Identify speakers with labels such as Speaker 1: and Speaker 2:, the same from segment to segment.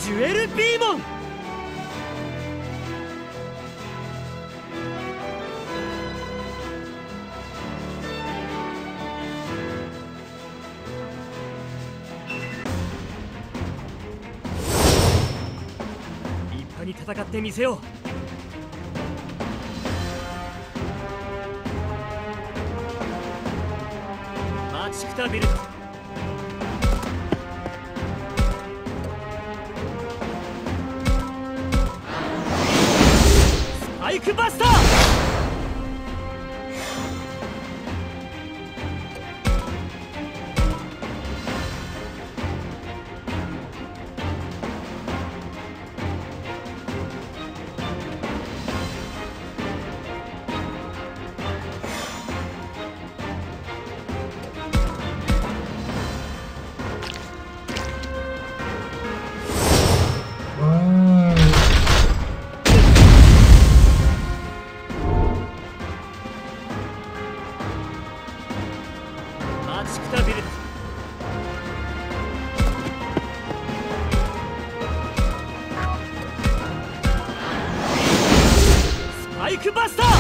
Speaker 1: ジュエルビーモン。立派に戦ってみせよう。マチクタビルト。スパイクバスター。マチクタビルト。スパイクバスター。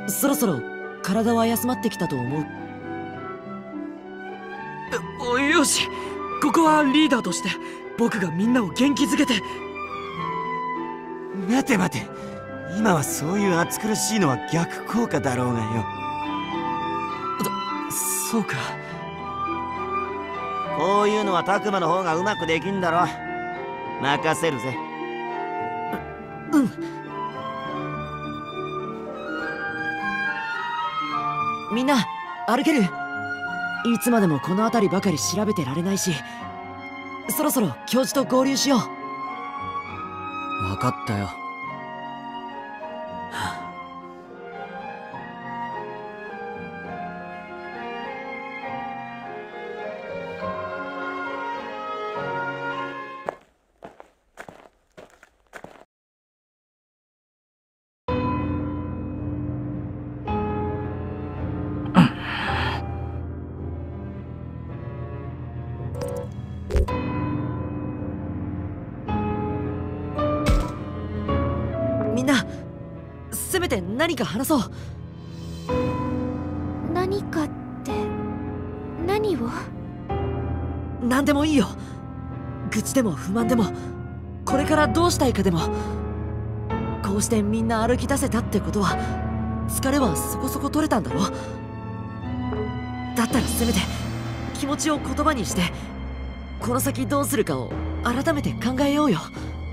Speaker 2: そろそろ体は休まってきたと思う。
Speaker 3: よし、ここはリーダーとして僕がみんなを元気づけて。
Speaker 4: 待て待て、今はそういう暑苦しいのは逆効果だろうがよ。
Speaker 3: そうか。
Speaker 4: こういうのは拓磨の方がうまくできんだろ。任せるぜ。
Speaker 2: うん。みんな歩ける？いつまでもこの辺りばかり調べてられないし、そろそろ教授と合流しよう。
Speaker 3: 分かったよ。
Speaker 2: みんなせめて何か話そう。
Speaker 5: 何かって何を？
Speaker 2: 何でもいいよ。愚痴でも不満でも、これからどうしたいかでも。こうしてみんな歩き出せたってことは疲れはそこそこ取れたんだろ。だったらせめて気持ちを言葉にして、この先どうするかを改めて考えようよ。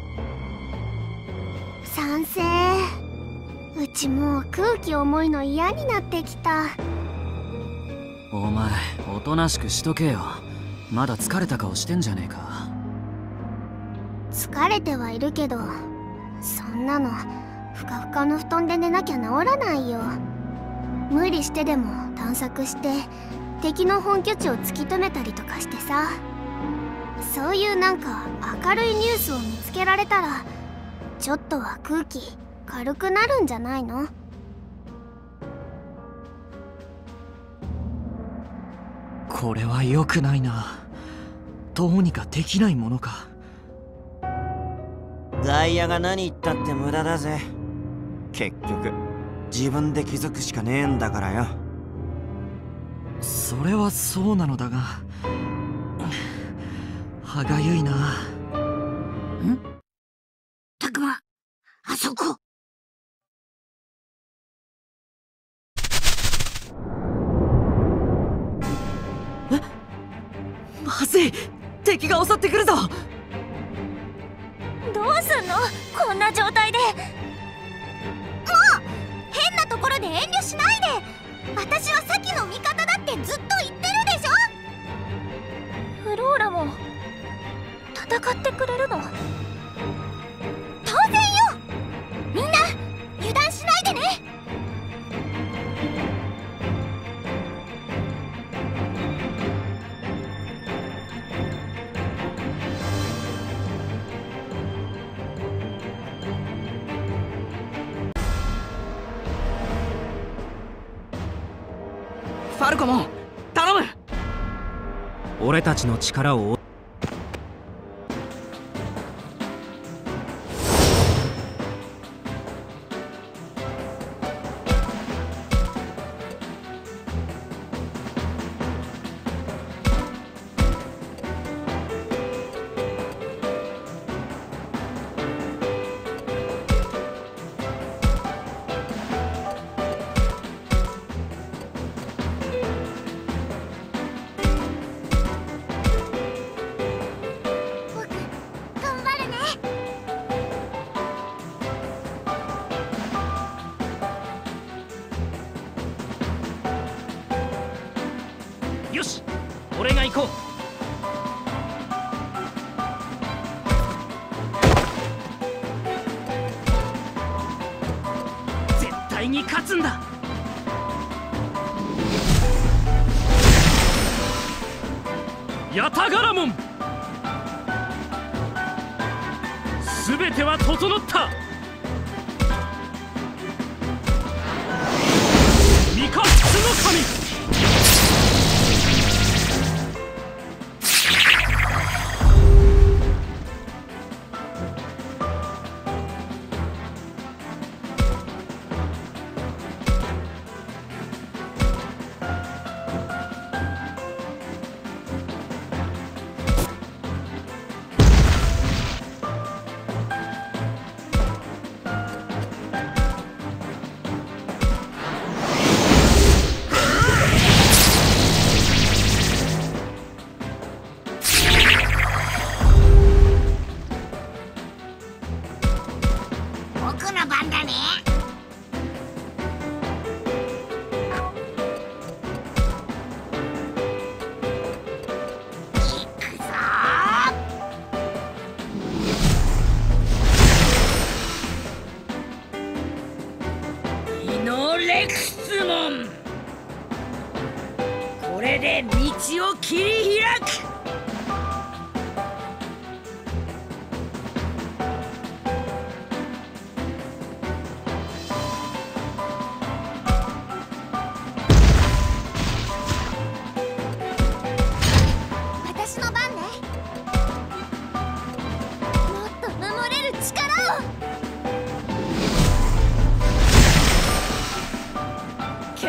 Speaker 5: 賛成。うちもう空気重いの嫌になってきた。
Speaker 3: お前おとなしくしとけよ。まだ疲れた顔してんじゃねえか。
Speaker 5: 疲れてはいるけど、そんなのふかふかの布団で寝なきゃ治らないよ。無理してでも探索して敵の本拠地を突き止めたりとかしてさ。そういうなんか明るいニュースを見つけられたらちょっとは空気軽くなるんじゃないの？
Speaker 3: これは良くないな。どうにかできないものか。
Speaker 4: 外野が何言ったって無駄だぜ。結局自分で気づくしかねえんだからよ。
Speaker 3: それはそうなのだが、歯がゆいな。ん？
Speaker 5: 拓磨、あそこ。
Speaker 2: まずい、敵が襲ってくるぞ。
Speaker 5: どうすんのこんな状態で。もう変なところで遠慮しないで。私はサキの味方だってずっと言ってるでしょ。フローラも戦ってくれるの？当然よ。みんな油断しないでね。
Speaker 3: ファルコモン、頼む。俺たちの力を
Speaker 1: よし、俺が行こう。絶対に勝つんだ。ヤタガラモン、全ては整った。ミカッツの神。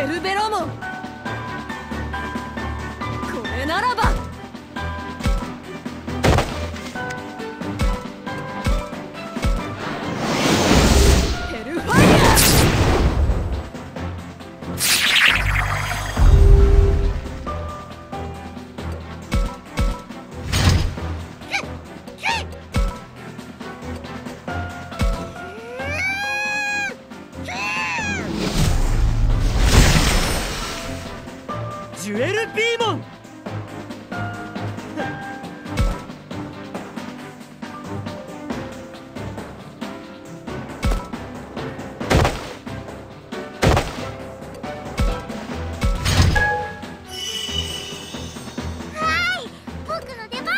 Speaker 2: ケルベロモン。これならばヘルファイア。ジュエルピーモン。
Speaker 5: 僕の出番だ。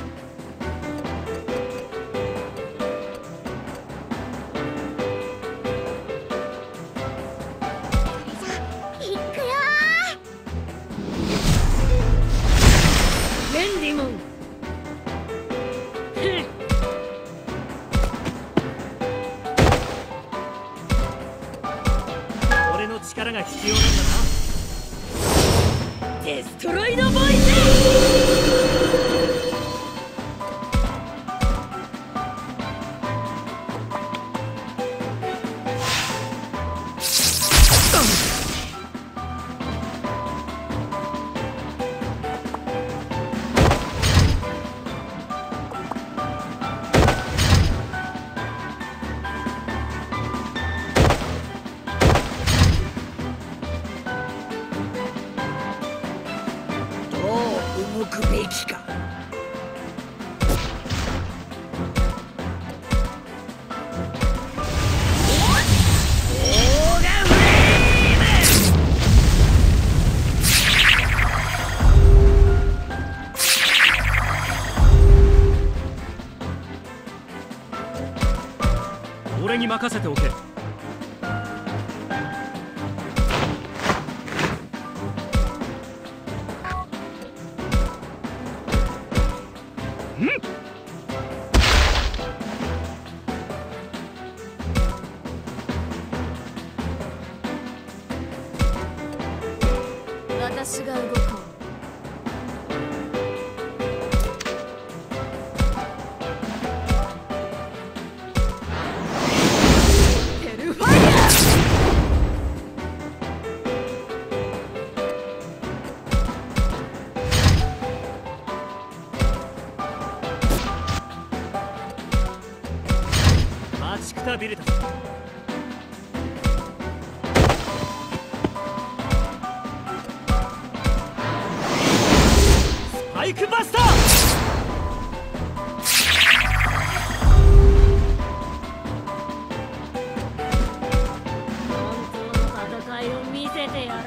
Speaker 5: 行くよ
Speaker 1: レンディモン。俺の力が必要なんだな。デストロイドボイス。どう動くべきか。俺に任せておけ。
Speaker 2: 私が動こう。ヘルファイア。
Speaker 1: 待ちくたびれた。スパイクバスター。
Speaker 2: 本当の戦いを見せてやれ。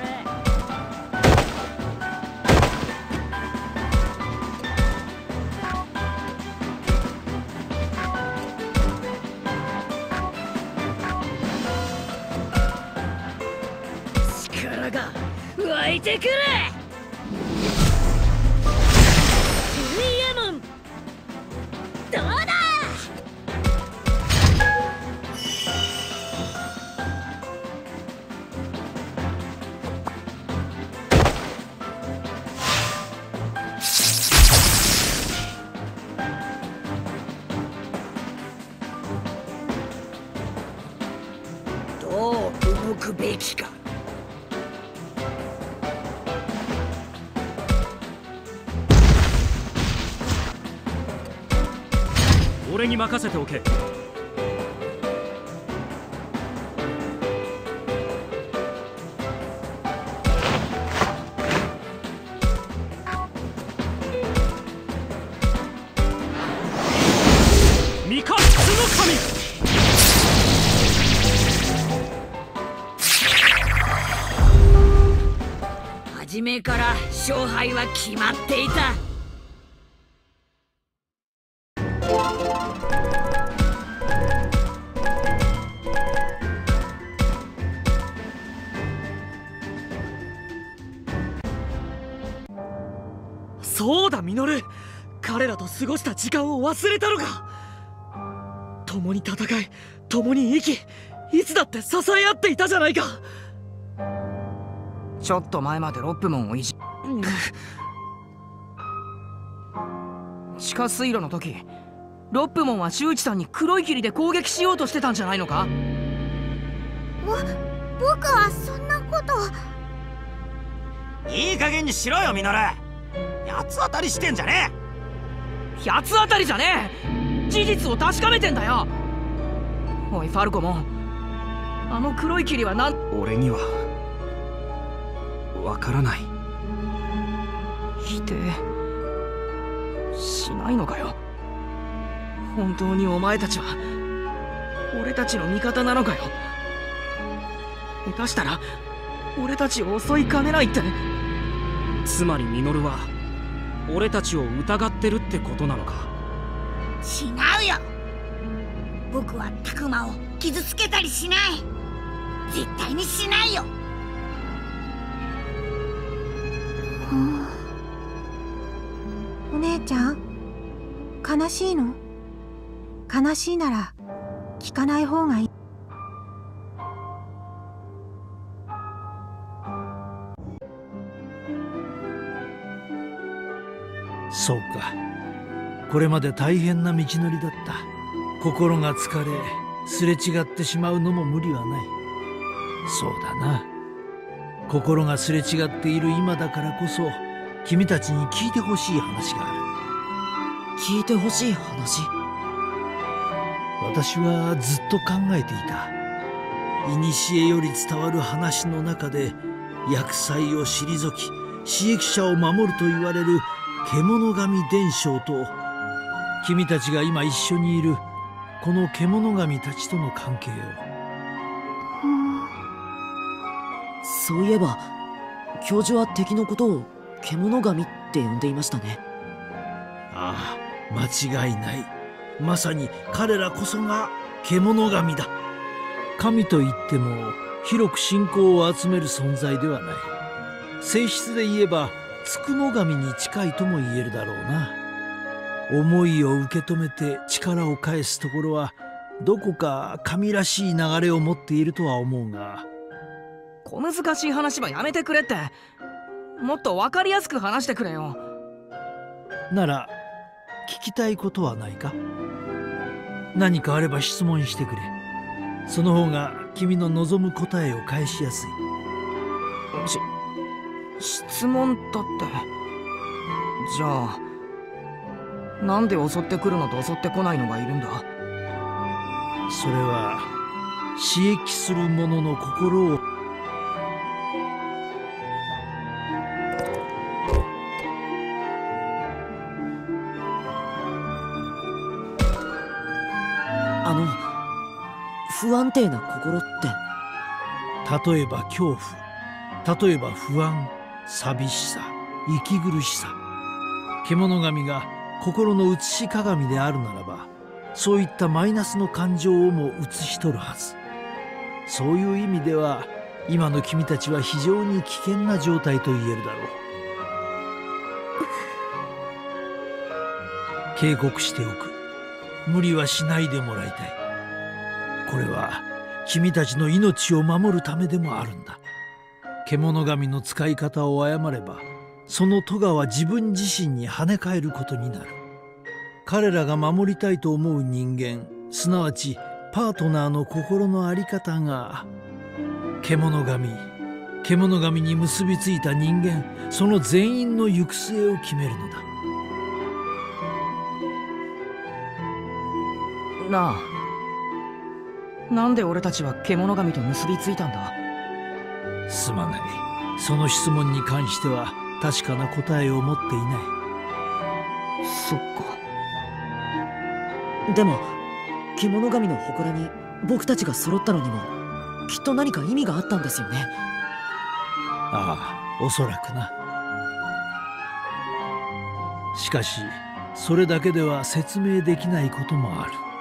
Speaker 1: 力が湧いてくる。
Speaker 2: ジュイエモン。どうだ。
Speaker 1: どう動くべきか。俺に任せておけ。ミカッツの神。初めから勝敗は決まっていた。そうだミノル、彼らと過ごした時間を忘れたのか。共に戦い、共に生き、いつだって支え合っていたじゃないか。
Speaker 6: ちょっと前までロップモンを地下水路の時、ロップモンは周知さんに黒い霧で攻撃しようとしてたんじゃないのか？
Speaker 5: 僕はそんなこと。
Speaker 4: いい加減にしろよミノル。八つ当たりしてんじゃね
Speaker 6: え。八つ当たりじゃねえ。事実を確かめてんだよ。おいファルコモン、あの黒い霧は
Speaker 3: 俺にはわからない。
Speaker 6: 否定しないのかよ。本当にお前たちは俺たちの味方なのかよ。下手したら俺たちを襲いかねないって。
Speaker 1: つまりミノルは俺たちを疑ってるってことなのか？
Speaker 7: 違うよ。僕はタクマを傷つけたりしない。絶対にしないよ。
Speaker 8: お姉ちゃん、悲しいの？悲しいなら聞かない方がいい。
Speaker 9: そうか。これまで大変な道のりだった。心が疲れ、すれ違ってしまうのも無理はない。そうだな。心がすれ違っている今だからこそ、君たちに聞いてほしい話がある。
Speaker 2: 聞いてほしい話？
Speaker 9: 私はずっと考えていた。古より伝わる話の中で、厄災を退き、私益者を守ると言われる獣神伝承と、君たちが今一緒にいるこの獣神たちとの関係を。
Speaker 2: そういえば教授は敵のことを獣神って呼んでいましたね。
Speaker 9: ああ、間違いない。まさに彼らこそが獣神だ。神といっても広く信仰を集める存在ではない。性質で言えば佃神に近いとも言えるだろうな。思いを受け止めて力を返すところはどこか神らしい流れを持っているとは思うが。
Speaker 6: 小難しい話はやめてくれって。もっと分かりやすく話してくれよ。
Speaker 9: なら聞きたいことはないか？何かあれば質問してくれ。その方が君の望む答えを返しやすい。
Speaker 6: 質問だって。じゃあなんで襲ってくるのと襲ってこないのがいるんだ？
Speaker 9: それは刺激する者の心を
Speaker 2: 不安定な心って？
Speaker 9: 例えば恐怖、例えば不安、寂しさ、息苦しさ。獣神が心の映し鏡であるならば、そういったマイナスの感情をも映し取るはず。そういう意味では今の君たちは非常に危険な状態と言えるだろう。警告しておく。無理はしないでもらいたい。これは君たちの命を守るためでもあるんだ。獣神の使い方を誤れば、その咎は自分自身に跳ね返ることになる。彼らが守りたいと思う人間、すなわちパートナーの心の在り方が獣神に結びついた人間、その全員の行く末を決めるのだ。
Speaker 6: なあ、なんで俺たちは獣神と結びついたんだ？
Speaker 9: すまない。その質問に関しては確かな答えを持っていない。
Speaker 6: そっか。
Speaker 2: でも獣神の祠に僕たちが揃ったのにもきっと何か意味があったんですよね。
Speaker 9: ああ、おそらくな。しかしそれだけでは説明できないこともある。